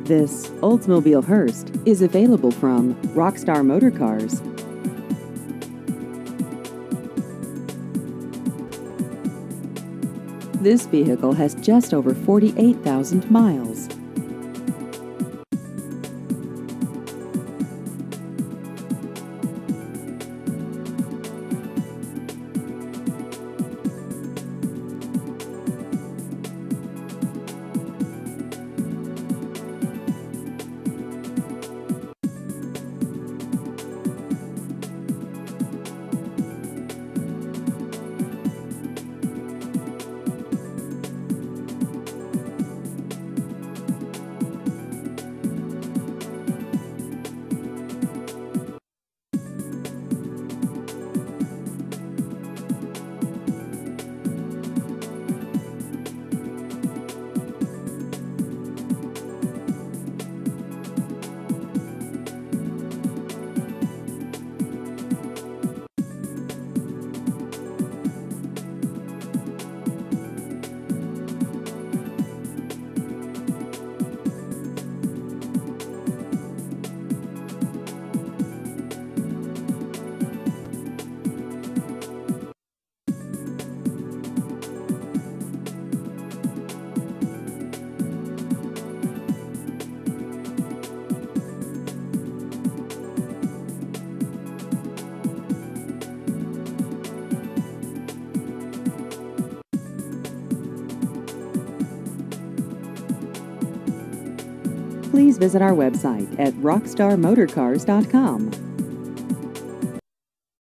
This Oldsmobile Hurst is available from Rockstar Motor Cars. This vehicle has just over 48,000 miles. Please visit our website at rockstarmotorcars.com.